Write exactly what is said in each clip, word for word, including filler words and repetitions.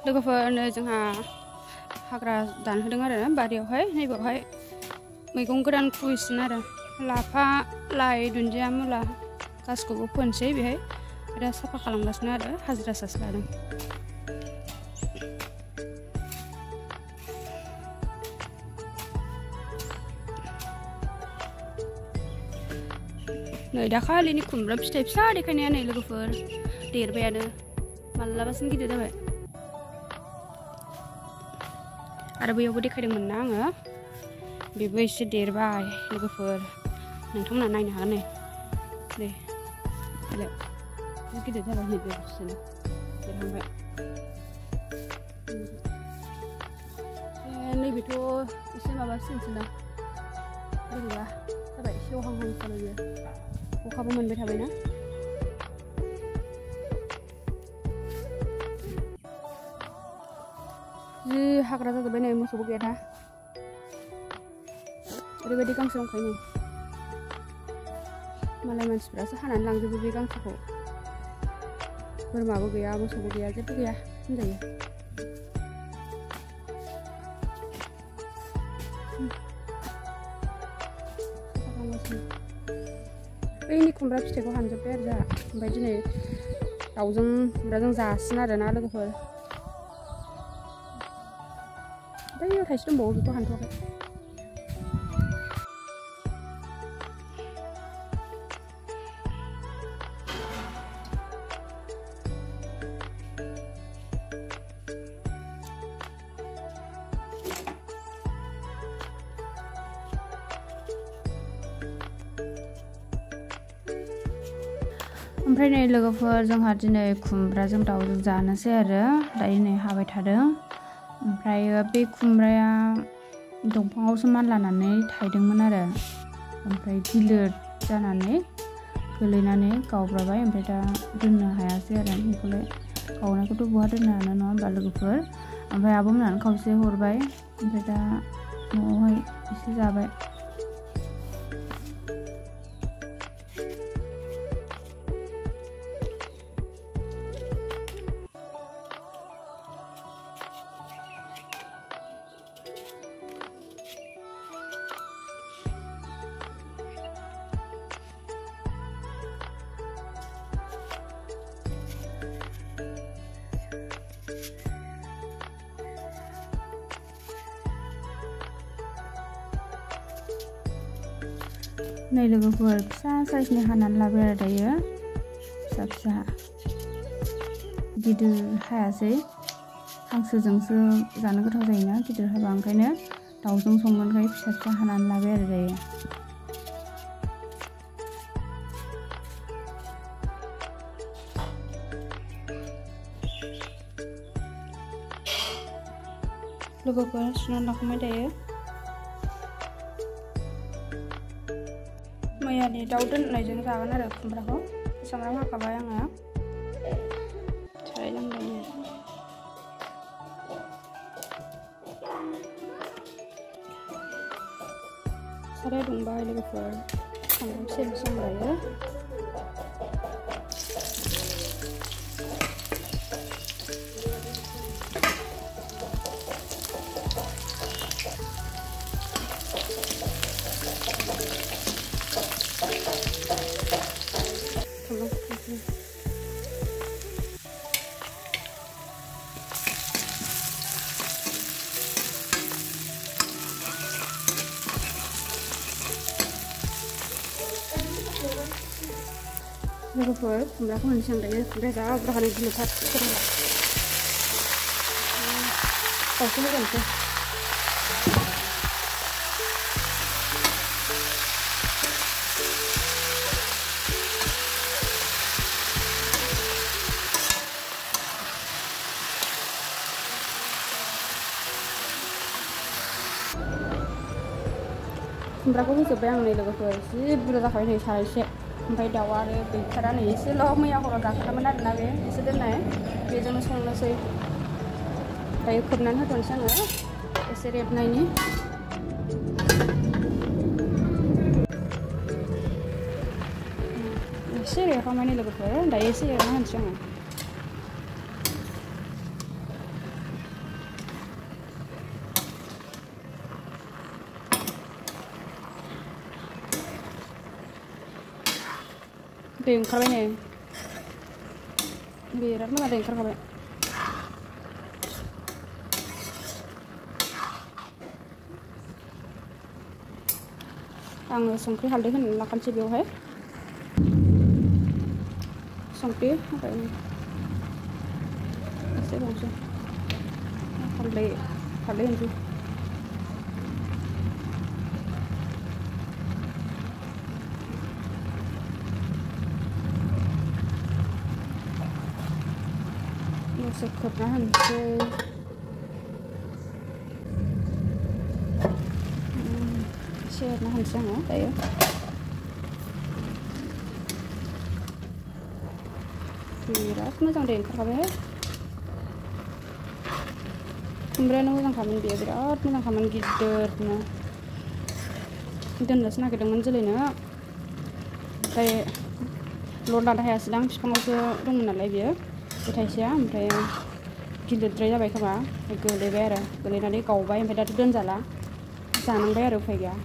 लोगोफोरनो जोंहा हाग्रा दानहोदों आरो बारियावहाय नैबेवहाय मैगं गोदान खुबैसिगोन आरो लाफा लाइ दुन्दिया मुला गासिखौबो फोनसै बेहाय दा साफा खालामगासिनो आरो हाजिरा सासे लादों। नै दाखालिनि खुमब्रा फिथाइ फिसा देखायनाया नै लोगोफोर देरबायानो मालाबासिम गिदिर जाबाय आरो बैयावबो देखायदोंमोन ना आङो बेबो एसे देरबाय लोगोफोर नोंथांमोना नायनो हागोन नै नै दालाय गिदिर जाबाय नै बेबायदिनो देरहांबाय नैबेथ' एसे माबासिनसैना बोरैबा जाबाय एसे अहांहां जाबाय बेयो अखाबो मोनबाय थाबायना जि हाग्रा जाजोब्बाय नै मोसौबो गैयाना ओरैबायदि गांसो दंखायो नै मालाय मानसिफ्रासो हानानै लांजोबो बे गांसोखौ बोरमाबो गैया मोसौबो गैया जेबो गैया होनजायो। बैनि खुमब्रा फिथाइखौ हानजोब्बाय आरो जोंहा ओमफ्राय दिनै दाउजों खुमब्राजों जासिगोन आरोना लोगोफोर बैयाव थाइसे दंबावो बेखौ हानथ'वाखै। ओमफ्राय नै लोगोफोर जोंहा दिनै खुमब्राजों दाउजों जानोसै आरो दायो नै हाबाय थादों ओमफ्राय बे खुमब्राया दंफाङावसो मानलानानै थायदोंमोन आरो ओमफ्राय गिलिर जानानै गोलैनानै गावब्राबाय ओमफ्राय दा दोननो हायासै आरो बेखौलाय गावनायखौथ' बहा दोननो हानो नङा होमबा लोगोफोर ओमफ्राय आब'मोनानो खावसे हरबाय ओमफ्राय दा न'आवहाय एसे जाबाय। नै लोगोफोर फिसा साइजनि हानानै लाबाय आरो दायो फिसा फिसा गिदिर हायासै हांसोजोंसो जानो गोथाव जायोना गिदिर हाबा ओंखायनो दाउजों संगोनखाय फिसा फिसा हानानै लाबाय आरो दायो। लोगोफोर सुनानै लाखांबाय दायो मैयानि दाउ दोननायजों जागोन आरो खुमब्राखौ सामब्राम हाखाबाय आङो साराय नांबाय साराय दुंबाय लोगोफोर सामब्राम सेर संलायो लोगोफोर खुमब्राखौ मोनसे आं दायो खुमब्राया जा बुरजाखानि गिलिरथार खावसे होगोनसै खुमब्राखौ होजोब्बाय आं नै लोगोफोर जि बुरजा जाखाबाय नै सारायसे ओमफ्राय दाउआ आरो गैथारा नै एसेल' मैया हराव जाखादोंमोन आरोना बे एसे दोननाय बेजोंनो संनोसै दायो खोबनानै होथ'नोसै आङो एसे रेबनायनि एसे रेबहांबाय नै लोगोफोर दायो एसे रेबना होनोसै आङो दै ओंखारबाय नै बिराद मोजां दै ओंखारखाबाय आङो संख्रि हालदै होनानै लाखानोसै बेवहाय संख्रि होबाय एसे बावसै हालदै हालदै होनसै दसे खोबना होनोसै एसे एरना होनोसै आङो दायो बिराद मोजां दै ओंखारखाबाय खुमब्रायानो मोजांखामोन बेयो बिराद मोजांखामोन गिदिरनो दोननोसो नागिरदोंमोन जोलैनो ओमफ्राय लड लानो हायासैदां बिफाङावसो दंमोन नालाय बियो बे थाइसेया ओमफ्राय गिलिरद्राय जाबाय खोमा गोलैबाय आरो गोलैनानै गावबाय ओमफ्राय दाथ' दोनजाला जानांबाय आरो उफाय गैया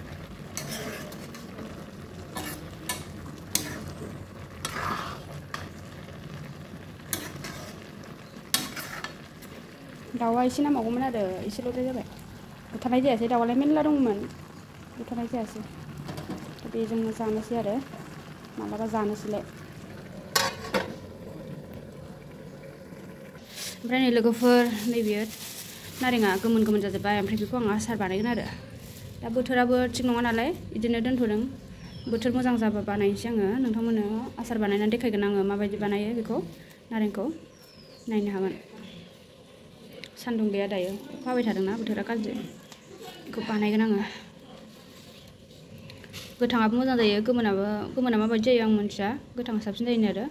दाउआ एसे नांबावगौमोन आरो एसेल'द्राय जाबाय बुथारनाय जायासै दाउआलाय मेरला दंमोन बुथारनाय जायासै बेजोंनो जानोसै आरो मालाबा जानोसैलाय ओमफ्राय नै लोगोफोर नैबेयो नारेंआ गोमोन गोमोन जाजोब्बाय ओमफ्राय बेखौ आं आसार बानायगोन आरो दा बोथोराबो थिग नङा नालाय बिदिनो दोनथ'दों बोथोर मोजां जाबा बानायनोसै आङो नोंथांमोननो आसार बानायनानै देखायगोन आङो माबायदि बानायो बेखौ नारेंखौ नायनो हागोन सान्दुं गैया दायो अखा हाबाय थादोंना बोथोरा गाज्रि बेखौ बानायगोन आङो गोथाङाबो मोजां जायो गोमोनाबो गोमोना माबायदि जायो आं मिन्थिया गोथाङा साबसिन जायोनो आरो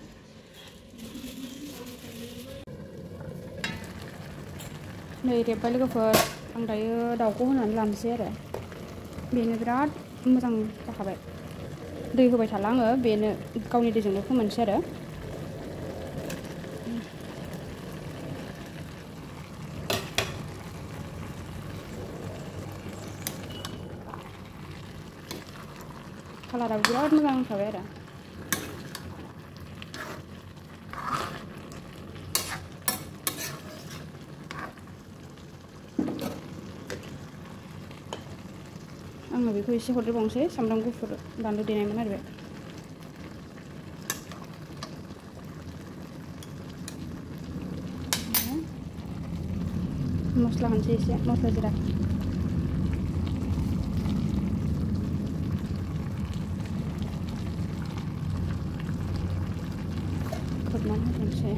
नै रेबबाय लोगोफोर आं दायो दाउखौ होनानै लानोसै आरो बेनो बिराद मोजां जाखाबाय दै होबाय थाला आङो बेनो गावनि दैजोंनो फोमोनसै आरो कालाराबो बिराद मोजां जाखाबाय आरो आङो बेखौ एसे हरदेरबावनोसै सामब्राम गुफुर बानलु देनायमोन आरो बे मस्ला होनोसै एसे मस्ला जिरा खोबनानै होनोसै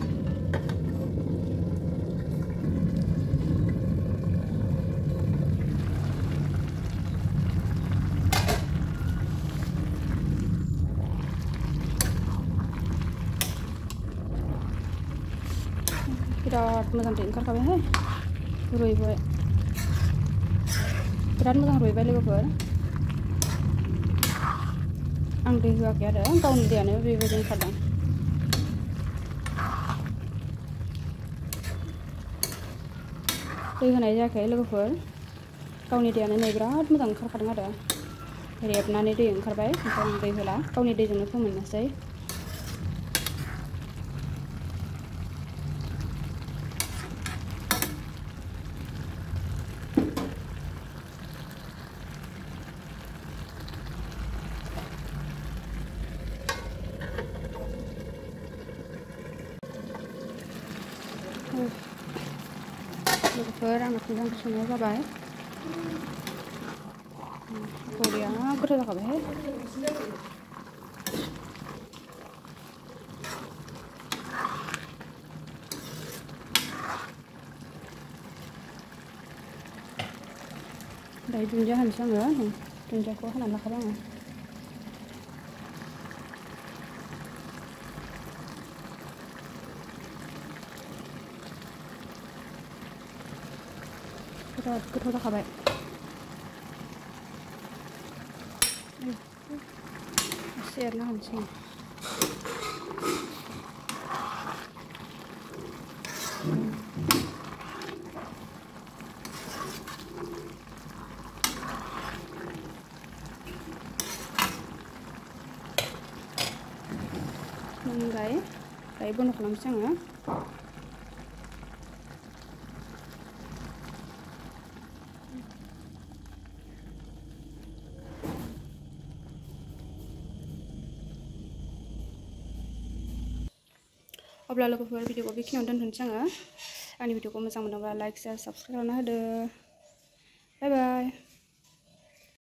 बिराद मोजां दै ओंखारखाबायहाय रुइबाय बिराद मोजां रुइबाय लोगोफोर आं दै होआखै आरो गावनि दैयानो बेबायदि ओंखारदों दै होनाय जायाखै लोगोफोर गावनि दैयानो नै बिराद मोजां ओंखारखादों आरो रेबनानै दै ओंखारबाय ओमफ्राय आं दै होला गावनि दैजोंनो फोमोननोसै लोगोफोर आङो खुमब्रा ओंख्रि संनाया जाबाय बरिया गोथाव जाखाबायहाय दायो दुन्दिया होनोसै आङो दुन्दियाखौ होनानै लाखाबाय आङो बिराद गोथाव जाखाबाय एसे एरना होनोसै मोनबाय दायो बन्द' खालामसै आङो अब्ला लोगोफोर भिडिअखौ बेखिनियावनो दोनथ'नोसै आङो आंनि भिडिअखौ मोजां मोनोब्ला लाइक शेयार साबस्क्राइब खालामना होदो बाय बाय